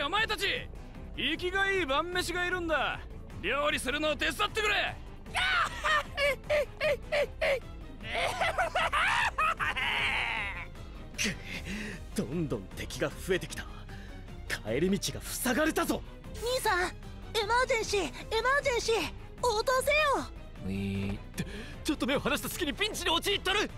お前たち、生きがいい晩飯がいるんだ。料理するのを手伝ってくれ。 どんどん敵が増えてきた。帰り道が塞がれたぞ。 兄さん、エマージェンシー、エマージェンシー、応答せよ。 ちょっと目を離した隙にピンチに陥っとる。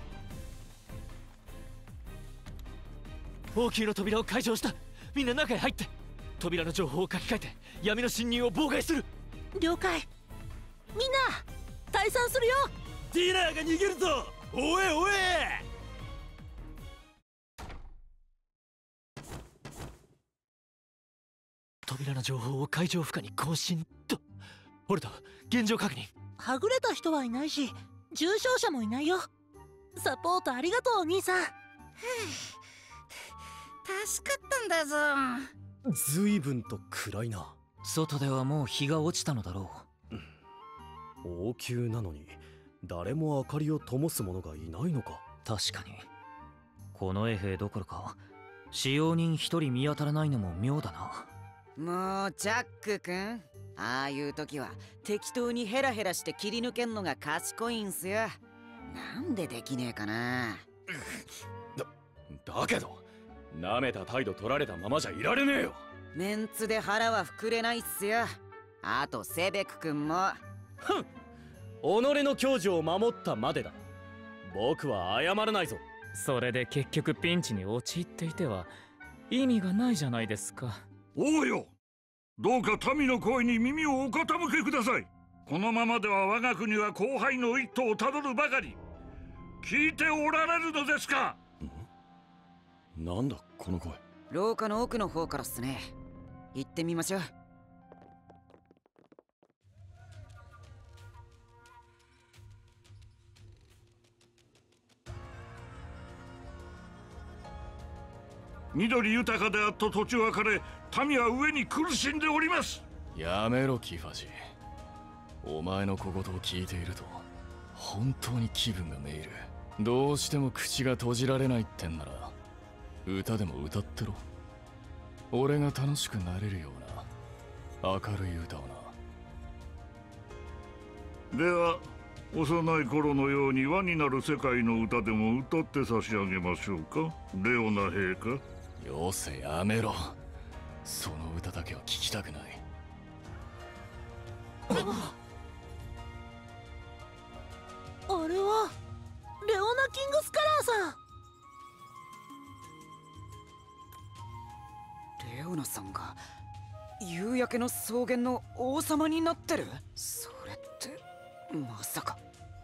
王宮の扉を開錠した。みんな中へ入って扉の情報を書き換えて闇の侵入を妨害する。 了解。みんな退散するよ。 ディナーが逃げるぞ。おえおえ。扉の情報を開錠不可に更新と。オルト、現状確認。 はぐれた人はいないし、重傷者もいないよ。サポートありがとう、兄さん。 助かったんだぞ。 随分と暗いな。 外ではもう日が落ちたのだろう。王宮なのに誰も明かりを灯す者がいないのか。 確かに近衛兵どころか使用人一人見当たらないのも妙だな。 もうジャック君、ああいう時は適当にヘラヘラして切り抜けんのが賢いんすよ。なんでできねえかな。 だけどなめた態度取られたままじゃいられねえよ。 メンツで腹は膨れないっすよ。あとセベク君も。 ふん、己の矜持を守ったまでだ。僕は謝らないぞ。 それで結局ピンチに陥っていては意味がないじゃないですか。 王よ、どうか民の声に耳をお傾けください。このままでは我が国は荒廃の一途をたどるばかり。聞いておられるのですか。 なんだこの声。 廊下の奥の方からっすね。行ってみましょう。 緑豊かであった土地は枯れ、民は飢えに苦しんでおります。 やめろキファジ。お前の小言を聞いていると本当に気分がめいる。どうしても口が閉じられないってんなら歌でも歌ってろ。俺が楽しくなれるような明るい歌をな。 では幼い頃のように輪になる世界の歌でも歌って差し上げましょうか、レオナ陛下。 よせ、やめろ。その歌だけは聞きたくない。 あれはレオナ・キングスカラーさん。 レオナさんが夕焼けの草原の王様になってる。それってまさか。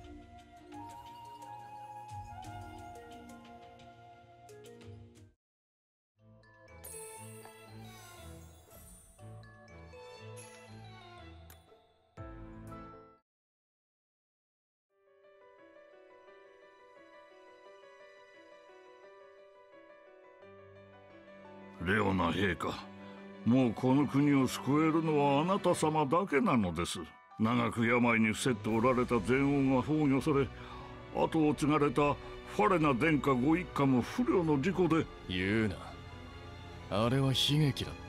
レオナ陛下、もうこの国を救えるのはあなた様だけなのです。長く病に伏せっておられた前王が崩御され、後を継がれたファレナ殿下ご一家も不慮の事故で。 言うな。あれは悲劇だった。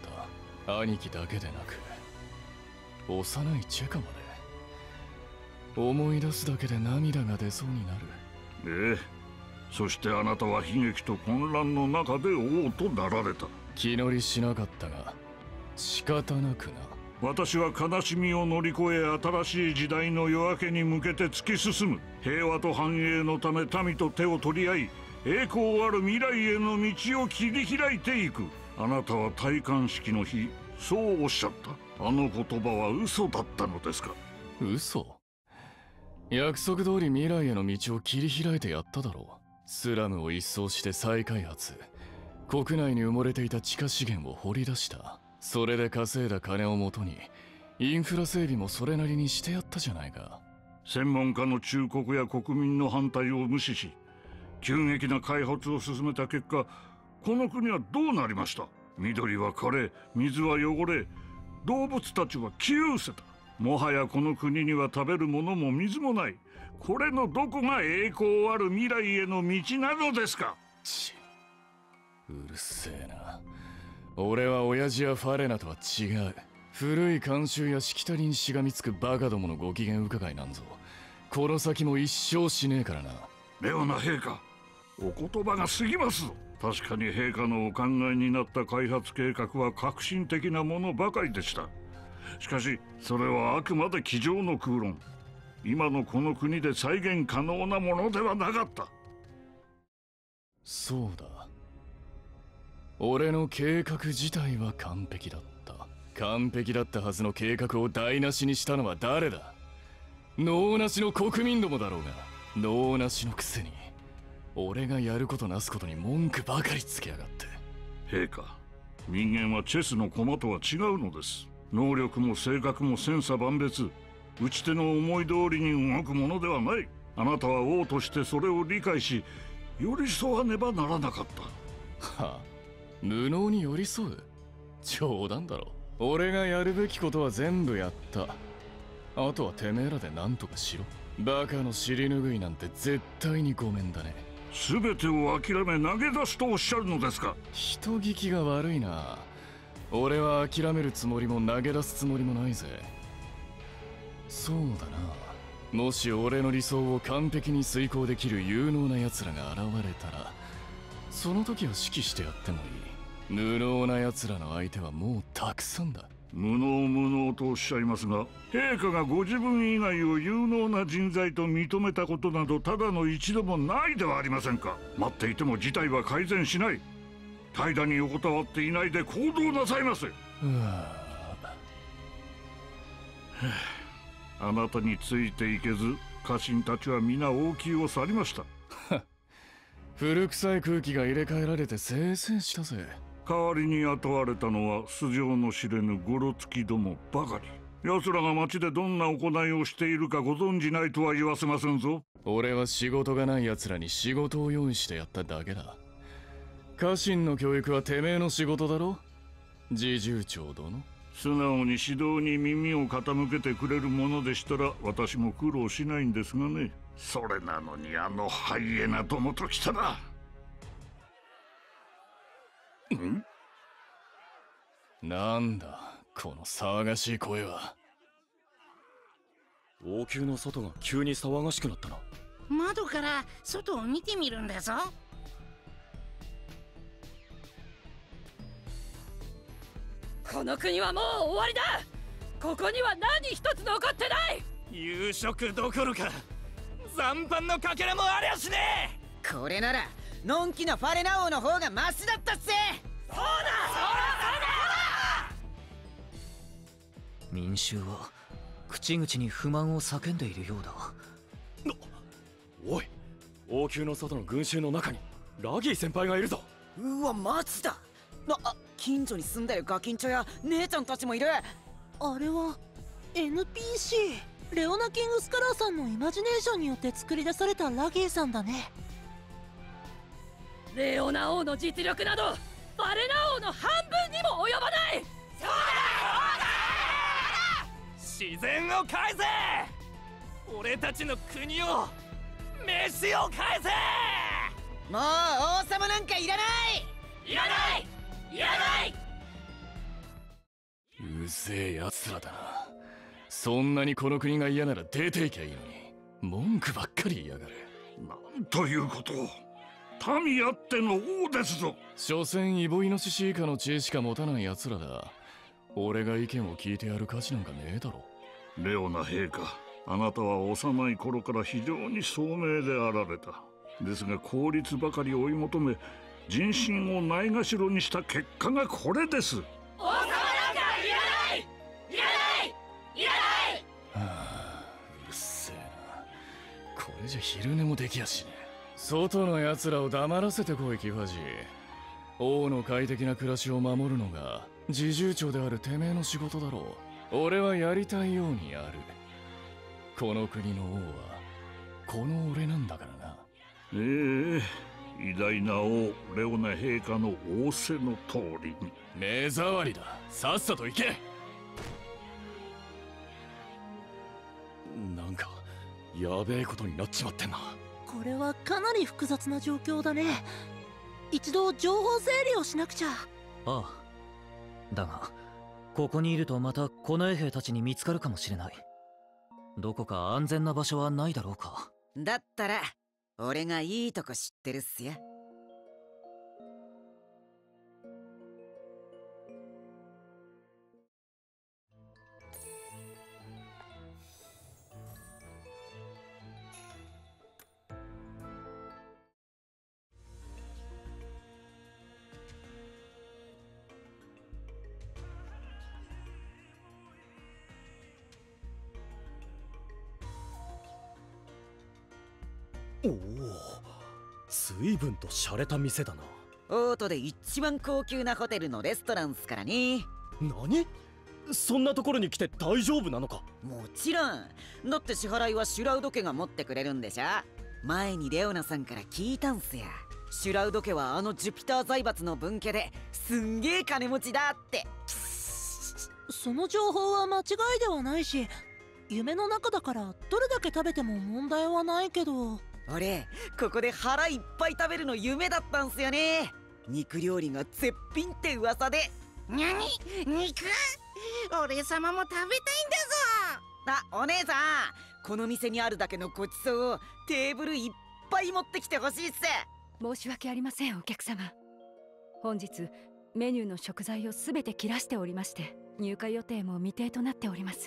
兄貴だけでなく幼いチェカまで。思い出すだけで涙が出そうになる。 ええ、そしてあなたは悲劇と混乱の中で王となられた。 気乗りしなかったが仕方なくな。 私は悲しみを乗り越え新しい時代の夜明けに向けて突き進む。平和と繁栄のため民と手を取り合い、栄光ある未来への道を切り開いていく。あなたは戴冠式の日そうおっしゃった。あの言葉は嘘だったのですか。 嘘？約束通り未来への道を切り開いてやっただろう。スラムを一掃して再開発、国内に埋もれていた地下資源を掘り出した。それで稼いだ金をもとにインフラ整備もそれなりにしてやったじゃないか。 専門家の忠告や国民の反対を無視し、急激な開発を進めた結果、この国はどうなりました。緑は枯れ、水は汚れ、動物たちは消え失せた。もはやこの国には食べるものも水もない。これのどこが栄光ある未来への道なのですか。 うるせえな。 俺は親父やファレナとは違う。古い慣習やしきたりにしがみつくバカどものご機嫌伺いなんぞこの先も一生しねえからな。 レオナ陛下、お言葉が過ぎますぞ。確かに陛下のお考えになった開発計画は革新的なものばかりでした。しかしそれはあくまで机上の空論。今のこの国で再現可能なものではなかった。 そうだ、俺の計画自体は完璧だった。完璧だったはずの計画を台無しにしたのは誰だ？能なしの国民どもだろうが。能なしのくせに俺がやることなすことに文句ばかりつけやがって。 陛下、人間はチェスの駒とは違うのです。能力も性格も千差万別。打ち手の思い通りに動くものではない。あなたは王としてそれを理解し寄り添わねばならなかった。 はあ、無能に寄り添う？冗談だろ。俺がやるべきことは全部やった。あとはてめえらで何とかしろ。バカの尻拭いなんて絶対にごめんだね。 全てを諦め投げ出すとおっしゃるのですか？ 人聞きが悪いな。俺は諦めるつもりも投げ出すつもりもないぜ。そうだな、もし俺の理想を完璧に遂行できる有能な奴らが現れたらその時は指揮してやってもいい。無能な奴らの相手はもうたくさんだ。 無能無能とおっしゃいますが、陛下がご自分以外を有能な人材と認めたことなどただの一度もないではありませんか。待っていても事態は改善しない。怠惰に横たわっていないで行動なさいませ。あなたについていけず家臣たちは皆王宮を去りました。 古臭い空気が入れ替えられてせいせいしたぜ。 代わりに雇われたのは素性の知れぬゴロつきどもばかり。奴らが町でどんな行いをしているかご存じないとは言わせませんぞ。 俺は仕事がない奴らに仕事を用意してやっただけだ。家臣の教育はてめえの仕事だろ、侍従長殿。 素直に指導に耳を傾けてくれるものでしたら私も苦労しないんですがね。それなのにあのハイエナどもときたら。 なんだこの騒がしい声は。 王宮の外が急に騒がしくなったな。 窓から外を見てみるんだぞ。 この国はもう終わりだ。ここには何一つ残ってない。 夕食どころか残飯のかけらもありゃしねえ。これならのんきなファレナ王の方がマシだったっせ。 そうだ民衆は口々に不満を叫んでいるようだ。 おい、王宮の外の群衆の中にラギー先輩がいるぞ。 うわマジだ。近所に住んでるガキンチョや姉ちゃんたちもいる。 あれは NPC レオナ・キングスカラーさんのイマジネーションによって作り出されたラギーさんだね。 レオナ王の実力などファレナ王の半分にも及ばない。そうだ自然を返せ。俺たちの国を飯を返せ。 もう王様なんかいらない。 いらないいらない。 うぜえ奴らだな。そんなにこの国が嫌なら出ていきゃいいのに文句ばっかり言いやがる。 なんということを。民あっての王ですぞ。 所詮イボイノシシ以下の知恵しか持たない奴らだ。俺が意見を聞いてやる価値なんかねえだろ。 レオナ陛下、あなたは幼い頃から非常に聡明であられた。ですが効率ばかり追い求め人心をないがしろにした結果がこれです。 王様なんかいらないいらないいらない。 うるせえな。これじゃ昼寝もできやしねえ。外の奴らを黙らせてこいキファジ。王の快適な暮らしを守るのが侍従長であるてめえの仕事だろう。俺はやりたいようにやる。この国の王はこの俺なんだからな。 偉大な王レオナ陛下の仰せの通りに。 目障りだ。さっさと行け。 なんかやべえことになっちまってんな。 これはかなり複雑な状況だね。一度情報整理をしなくちゃ。 ああ、 だがここにいるとまた近衛兵たちに見つかるかもしれない。どこか安全な場所はないだろうか。 だったら俺がいいとこ知ってるっすよ。 おお、随分と洒落た店だな。 オートで一番高級なホテルのレストランっすからね。 何？そんなところに来て大丈夫なのか？ もちろん。だって支払いはシュラウド家が持ってくれるんでしょ。前にレオナさんから聞いたんすよ。シュラウド家はあのジュピター財閥の分家ですんげえ金持ちだって。 その情報は間違いではないし、夢の中だからどれだけ食べても問題はないけど。 俺ここで腹いっぱい食べるの夢だったんすよね。肉料理が絶品って噂で。 にゃに肉？俺様も食べたいんだぞ。 あ、お姉さん、この店にあるだけのごちそうをテーブルいっぱい持ってきてほしいっす。 申し訳ありませんお客様。本日メニューの食材をすべて切らしておりまして、入荷予定も未定となっております。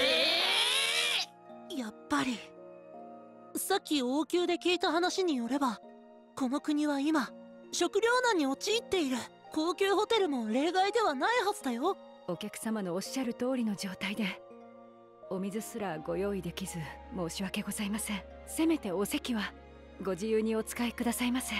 やっぱりさっき王宮で聞いた話によれば、この国は今食糧難に陥っている。高級ホテルも例外ではないはずだよ。 お客様のおっしゃる通りの状態で、お水すらご用意できず申し訳ございません。せめてお席はご自由にお使いくださいませ。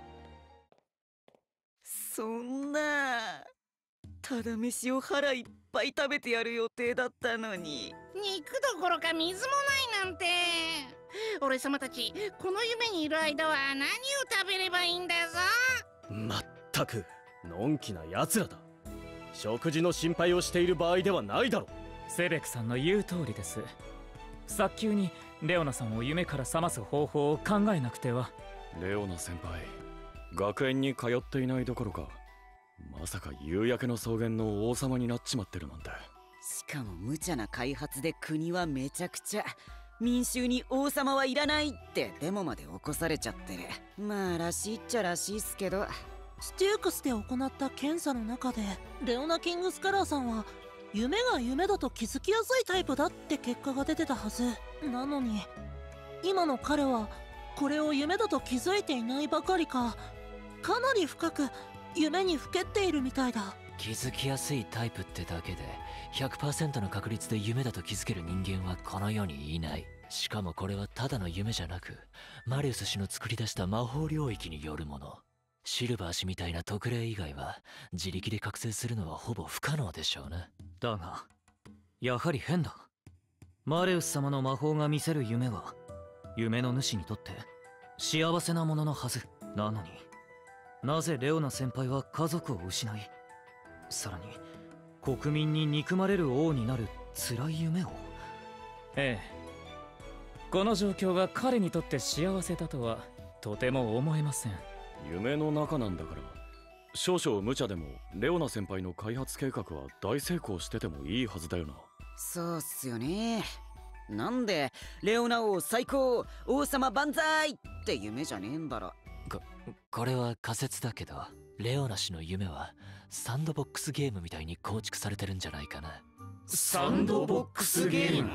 そんな、ただ飯を腹いっぱい食べてやる予定だったのに。 肉どころか水もないなんて。俺様たちこの夢にいる間は何を食べればいいんだぞ。 まったくのんきな奴らだ。食事の心配をしている場合ではないだろう。 セベクさんの言う通りです。早急にレオナさんを夢から覚ます方法を考えなくては。 レオナ先輩、学園に通っていないどころか、まさか夕焼けの草原の王様になっちまってるなんて。 しかも無茶な開発で国はめちゃくちゃ。民衆に王様はいらないってデモまで起こされちゃってる。まあらしいっちゃらしいっすけど。 ステュークスで行った検査の中でレオナ・キングスカラーさんは夢が夢だと気づきやすいタイプだって結果が出てたはずなのに、今の彼はこれを夢だと気づいていないばかりか、かなり深く夢にふけっているみたいだ。 気づきやすいタイプってだけで 100% の確率で夢だと気づける人間はこの世にいない。しかもこれはただの夢じゃなく、マリウス氏の作り出した魔法領域によるもの。シルバー氏みたいな特例以外は自力で覚醒するのはほぼ不可能でしょうね。 だがやはり変だ。マレウス様の魔法が見せる夢は夢の主にとって幸せなもののはずなのに、なぜレオナ先輩は家族を失い、さらに国民に憎まれる王になる辛い夢を。 ええ、この状況が彼にとって幸せだとはとても思えません。 夢の中なんだから、少々無茶でもレオナ先輩の開発計画は大成功しててもいいはずだよな。 そうっすよね。なんでレオナ王最高、王様万歳って夢じゃねえんだろ。 これは仮説だけど、レオナ氏の夢はサンドボックスゲームみたいに構築されてるんじゃないかな。 サンドボックスゲーム？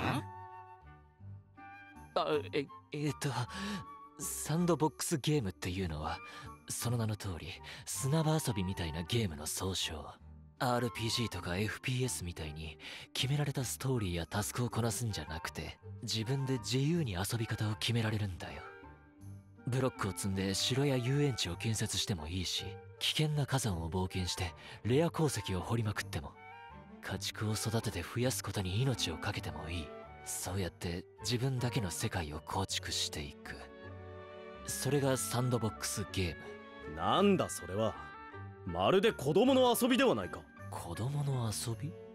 サンドボックスゲームっていうのはその名の通り砂場遊びみたいなゲームの総称。 RPG とか FPS みたいに決められたストーリーやタスクをこなすんじゃなくて、自分で自由に遊び方を決められるんだよ。ブロックを積んで城や遊園地を建設してもいいし、危険な火山を冒険してレア鉱石を掘りまくっても、家畜を育てて増やすことに命を懸けてもいい。そうやって自分だけの世界を構築していく。それがサンドボックスゲーム。 なんだそれは、まるで子供の遊びではないか。 子供の遊び？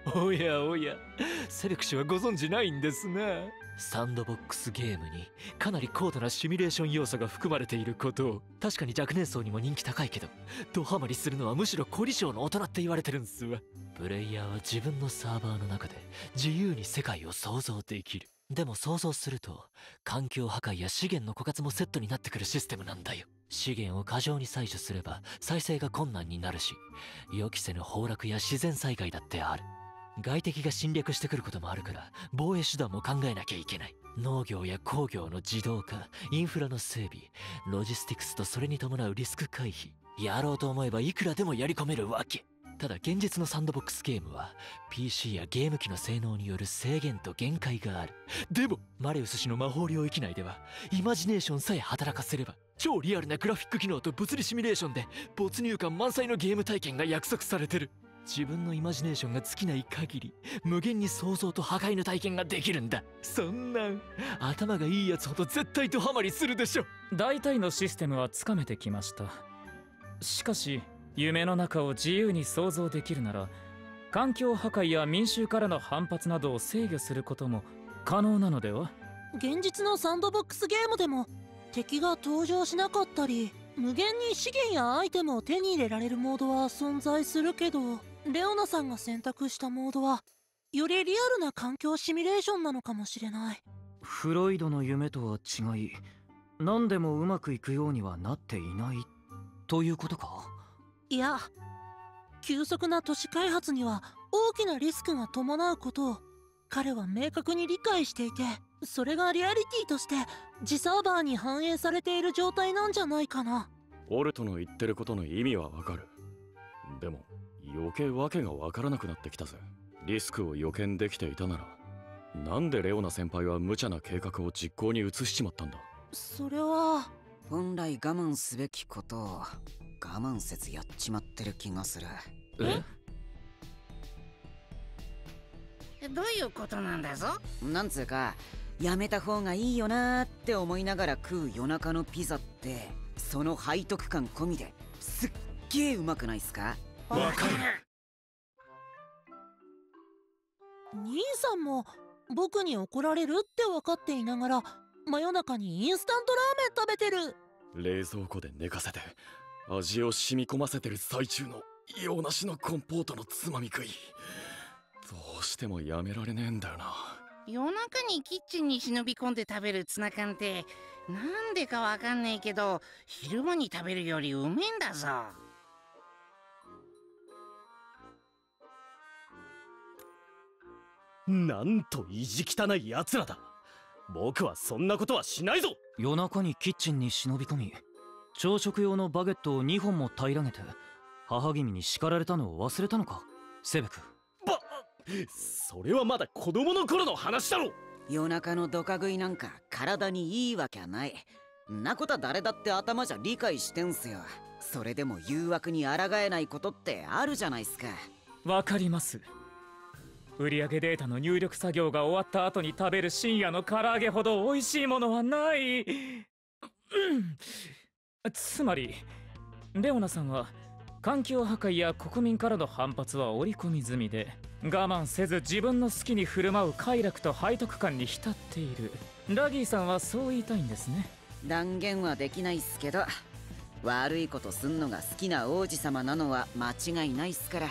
おやおや、セレク氏はご存知ないんですね。 サンドボックスゲームにかなり高度なシミュレーション要素が含まれていることを、確かに若年層にも人気高いけど、ドハマりするのはむしろ凝り性の大人って言われてるんすわ。プレイヤーは自分のサーバーの中で自由に世界を想像できる。でも想像すると環境破壊や資源の枯渇もセットになってくるシステムなんだよ。資源を過剰に採取すれば再生が困難になるし、予期せぬ崩落や自然災害だってある。外敵が侵略してくることもあるから、防衛手段も考えなきゃいけない。農業や工業の自動化、インフラの整備、ロジスティクスとそれに伴うリスク回避、やろうと思えばいくらでもやり込めるわけ。ただ現実のサンドボックスゲームは PC やゲーム機の性能による制限と限界がある。でもマレウス氏の魔法領域内ではイマジネーションさえ働かせれば超リアルなグラフィック機能と物理シミュレーションで没入感満載のゲーム体験が約束されてる。自分のイマジネーションが尽きない限り無限に創造と破壊の体験ができるんだ。そんなん頭がいいやつほど絶対ドハマりするでしょ。 大体のシステムはつかめてきました。しかし夢の中を自由に想像できるなら、環境破壊や民衆からの反発などを制御することも可能なのでは。 現実のサンドボックスゲームでも敵が登場しなかったり、無限に資源やアイテムを手に入れられるモードは存在するけど、レオナさんが選択したモードはよりリアルな環境シミュレーションなのかもしれない。 フロイドの夢とは違い、何でもうまくいくようにはなっていないということか。 いや、急速な都市開発には大きなリスクが伴うことを彼は明確に理解していて、それがリアリティとして自サーバーに反映されている状態なんじゃないかな。 オルトの言ってることの意味はわかる。でも余計わけがわからなくなってきたぜ。リスクを予見できていたなら、なんでレオナ先輩は無茶な計画を実行に移しちまったんだ。 それは本来我慢すべきことを我慢せずやっちまってる気がする。 どういうことなんだぞ。 なんつうか、やめた方がいいよなーって思いながら食う夜中のピザって、その背徳感込みですっげーうまくないっすか。 わかる。 兄さんも僕に怒られるって分かっていながら真夜中にインスタントラーメン食べてる。 冷蔵庫で寝かせて味を染み込ませてる最中の洋梨のコンポートのつまみ食い、どうしてもやめられねえんだよな。 夜中にキッチンに忍び込んで食べるツナ缶ってなんでかわかんないけど、昼間に食べるよりうめえんだぞ。 なんと意地汚い奴らだ。僕はそんなことはしないぞ。 夜中にキッチンに忍び込み、朝食用のバゲットを2本も平らげて母君に叱られたのを忘れたのか、セベク。 それはまだ子供の頃の話だろ。 夜中のドカ食いなんか体にいいわけはない。んなことは誰だって頭じゃ理解してんすよ。それでも誘惑に抗えないことってあるじゃないっすか。 わかります。売上データの入力作業が終わった後に食べる深夜の唐揚げほど美味しいものはない。つまりレオナさんは環境破壊や国民からの反発は織り込み済みで、我慢せず自分の好きに振る舞う快楽と背徳感に浸っている。ラギーさんはそう言いたいんですね。 断言はできないっすけど、悪いことすんのが好きな王子様なのは間違いないっすから。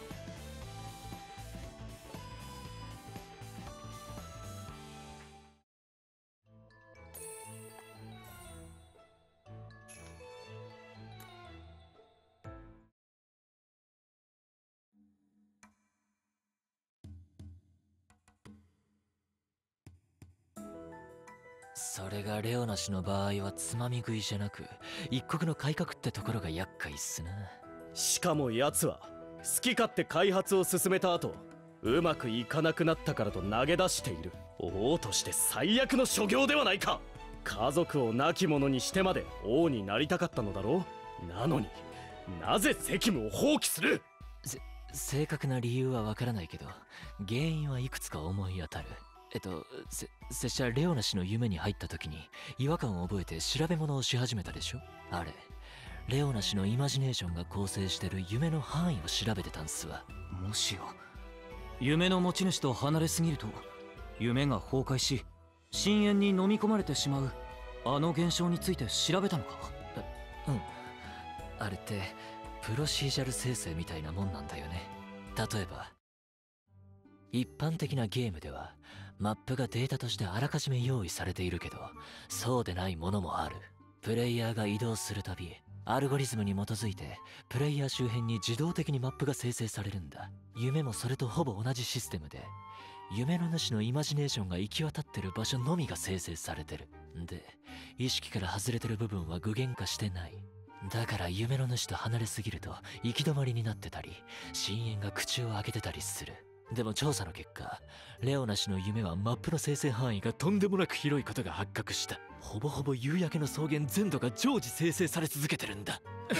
それがレオナ氏の場合はつまみ食いじゃなく一国の改革ってところが厄介っすな。 しかも奴は好き勝手開発を進めた後、うまくいかなくなったからと投げ出している。王として最悪の所業ではないか。家族を亡き者にしてまで王になりたかったのだろう。なのになぜ責務を放棄する。 正確な理由はわからないけど、原因はいくつか思い当たる。拙者レオナ氏の夢に入った時に違和感を覚えて調べ物をし始めたでしょ。あれレオナ氏のイマジネーションが構成してる夢の範囲を調べてたんすわ。 もしや夢の持ち主と離れすぎると夢が崩壊し深淵に飲み込まれてしまうあの現象について調べたのか？ うん。あれってプロシージャル生成みたいなもんなんだよね。例えば一般的なゲームではマップがデータとしてあらかじめ用意されているけど、そうでないものもある。プレイヤーが移動するたびアルゴリズムに基づいてプレイヤー周辺に自動的にマップが生成されるんだ。夢もそれとほぼ同じシステムで、夢の主のイマジネーションが行き渡ってる場所のみが生成されてる。で、意識から外れてる部分は具現化してない。だから夢の主と離れすぎると行き止まりになってたり、深淵が口を開けてたりする。でも調査の結果、レオナ氏の夢はマップの生成範囲がとんでもなく広いことが発覚した。ほぼほぼ夕焼けの草原全土が常時生成され続けてるんだ。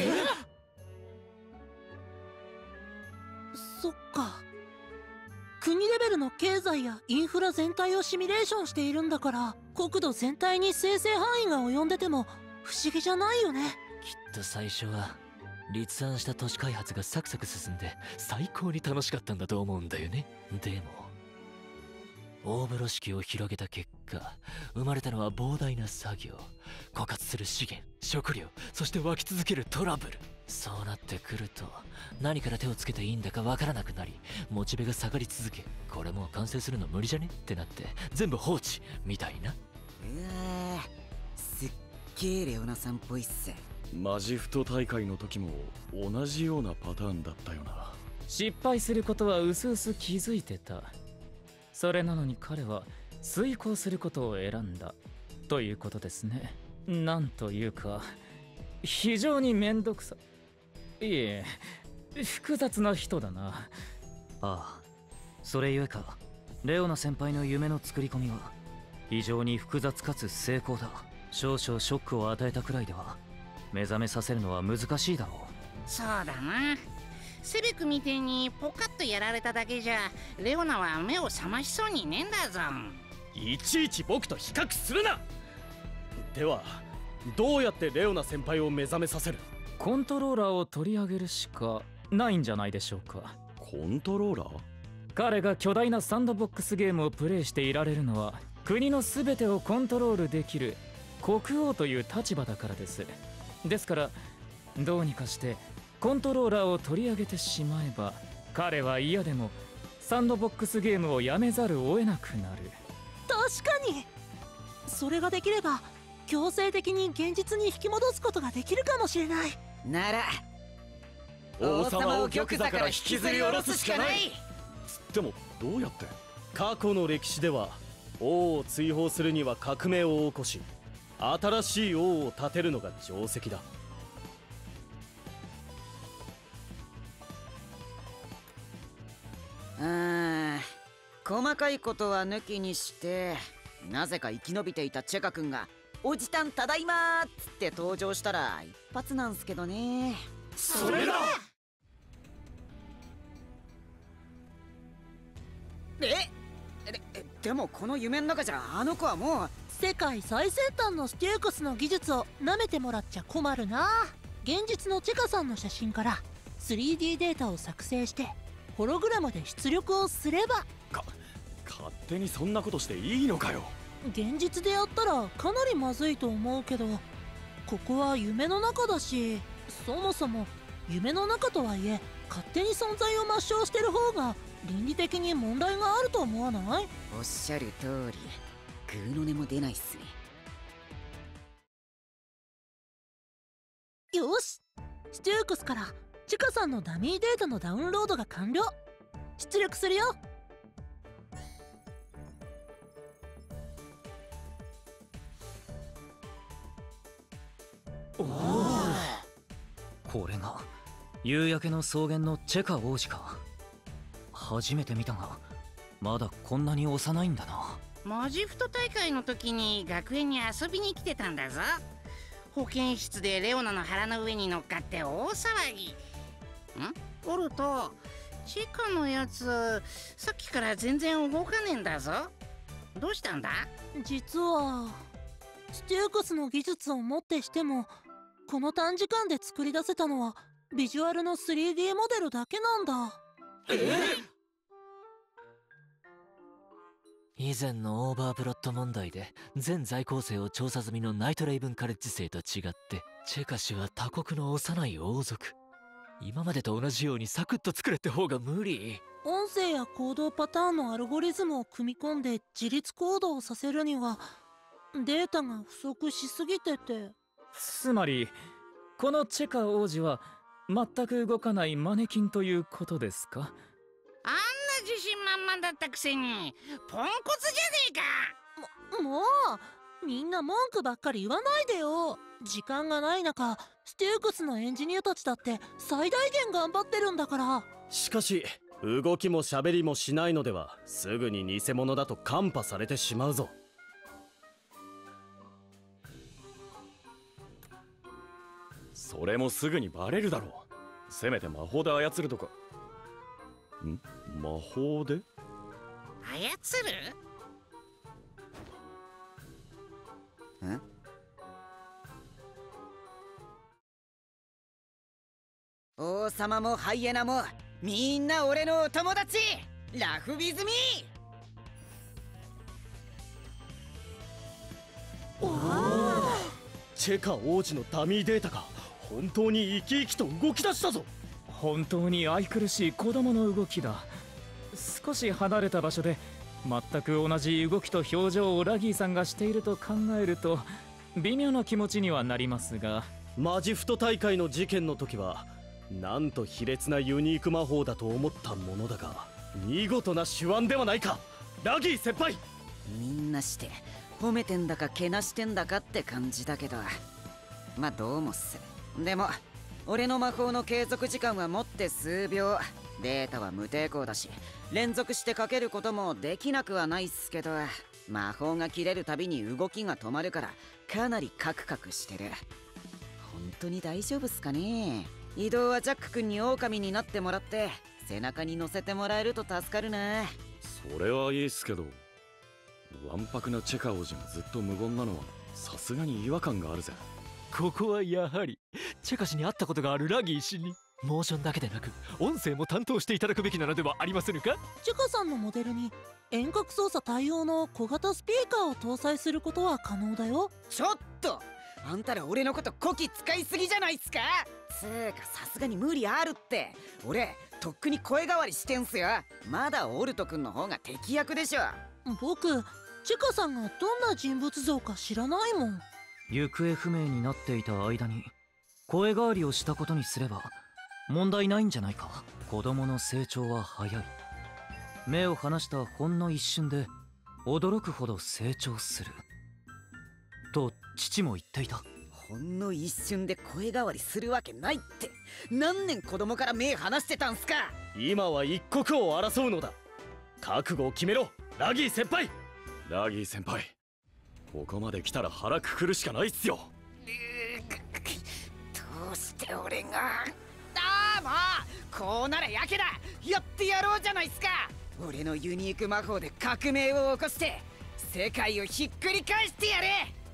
そっか。国レベルの経済やインフラ全体をシミュレーションしているんだから、国土全体に生成範囲が及んでても不思議じゃないよね。 きっと最初は立案した都市開発がサクサク進んで最高に楽しかったんだと思うんだよね。でも大風呂敷を広げた結果、生まれたのは膨大な作業、枯渇する資源、食料、そして湧き続けるトラブル。そうなってくると何から手をつけていいんだかわからなくなり、モチベが下がり続け、これもう完成するの無理じゃねってなって全部放置みたいな。 うわー、すっげーレオナさんっぽいっす。 マジフト大会の時も同じようなパターンだったよな。 失敗することはうすうす気づいてた。それなのに彼は遂行することを選んだということですね。なんというか非常にめんどくさ、いえ複雑な人だな。 ああ、それゆえかレオナ先輩の夢の作り込みは非常に複雑かつ成功だ。少々ショックを与えたくらいでは目覚めさせるのは難しいだろう。 そうだな。セベクみてえにポカッとやられただけじゃレオナは目を覚ましそうにねえんだぞ。 いちいち僕と比較するな。ではどうやってレオナ先輩を目覚めさせる？ コントローラーを取り上げるしかないんじゃないでしょうか。 コントローラー？ 彼が巨大なサンドボックスゲームをプレイしていられるのは国の全てをコントロールできる国王という立場だからです。ですからどうにかしてコントローラーを取り上げてしまえば、彼は嫌でもサンドボックスゲームをやめざるを得なくなる。 確かにそれができれば強制的に現実に引き戻すことができるかもしれない。 なら王様を玉座から引きずり下ろすしかない。 でもどうやって？ 過去の歴史では王を追放するには革命を起こし、新しい王を立てるのが定石だ。 細かいことは抜きにして、なぜか生き延びていたチェカ君が「おじたんただいま」っつって登場したら一発なんすけどね。 それだ。 でもこの夢の中じゃあの子はもう世界最先端のステュークスの技術を舐めてもらっちゃ困るな。現実のチェカさんの写真から 3D データを作成してホログラムで出力をすれば。 勝手にそんなことしていいのかよ。 現実でやったらかなりまずいと思うけど、ここは夢の中だし、そもそも夢の中とはいえ勝手に存在を抹消してる方が倫理的に問題があると思わない？ おっしゃる通り、グーの音も出ないっすね。 よし、ステュークスからチカさんのダミーデータのダウンロードが完了。出力するよ。 おお、これが夕焼けの草原のチェカ王子か。初めて見たがまだこんなに幼いんだな。 マジフト大会の時に学園に遊びに来てたんだぞ。保健室でレオナの腹の上に乗っかって大騒ぎ。オルト、チェカのやつさっきから全然動かねえんだぞ。どうしたんだ？ 実はステュークスの技術をもってしてもこの短時間で作り出せたのはビジュアルの 3D モデルだけなんだ。 以前のオーバープロット問題で全在校生を調査済みのナイトレイブンカレッジ生と違って、チェカ氏は他国の幼い王族。今までと同じようにサクッと作れって方が無理。 音声や行動パターンのアルゴリズムを組み込んで自律行動をさせるにはデータが不足しすぎてて。 つまりこのチェカ王子は全く動かないマネキンということですか？ あんな自信満々だったくせにポンコツじゃねえか。 もうみんな文句ばっかり言わないでよ。時間がない中、ステュークスのエンジニアたちだって最大限頑張ってるんだから。 しかし動きも喋りもしないのではすぐに偽物だとカンパされてしまうぞ。 それもすぐにバレるだろう。せめて魔法で操るとか。魔法で？ 操る？ ん？王様もハイエナもみんな俺のお友達。ラフビズミー。チェカ王子のダミーデータが本当に生き生きと動き出したぞ。 本当に愛くるしい子供の動きだ。少し離れた場所で全く同じ動きと表情をラギーさんがしていると考えると微妙な気持ちにはなりますが、 マジフト大会の事件の時はなんと卑劣なユニーク魔法だと思ったものだが、見事な手腕ではないかラギー先輩。 みんなして褒めてんだかけなしてんだかって感じだけど、まあどうもっす。でも俺の魔法の継続時間はもって数秒、データは無抵抗だし連続してかけることもできなくはないっすけど、魔法が切れるたびに動きが止まるからかなりカクカクしてる。本当に大丈夫っすかね。移動はジャック君に狼になってもらって背中に乗せてもらえると助かるな。 それはいいっすけど、わんぱくなチェカ王子がずっと無言なのはさすがに違和感があるぜ。 ここはやはりチェカ氏に会ったことがあるラギー氏にモーションだけでなく音声も担当していただくべきなのではありませんか？ チェカさんのモデルに遠隔操作対応の小型スピーカーを搭載することは可能だよ。 ちょっとあんたら俺のことこき使いすぎじゃないっすか。つーかさすがに無理あるって。俺とっくに声変わりしてんすよ。まだオルト君の方が敵役でしょ。 僕チェカさんがどんな人物像か知らないもん。 行方不明になっていた間に声変わりをしたことにすれば問題ないんじゃないか。子供の成長は早い。目を離したほんの一瞬で驚くほど成長すると父も言っていた。 ほんの一瞬で声変わりするわけないって。何年子供から目離してたんすか。 今は一刻を争うのだ。覚悟を決めろラギー先輩。 ラギー先輩、ここまで来たら腹くくるしかないっすよ。 どうして俺が。もうこうならやけだ。やってやろうじゃないっすか。俺のユニーク魔法で革命を起こして世界をひっくり返してやれ。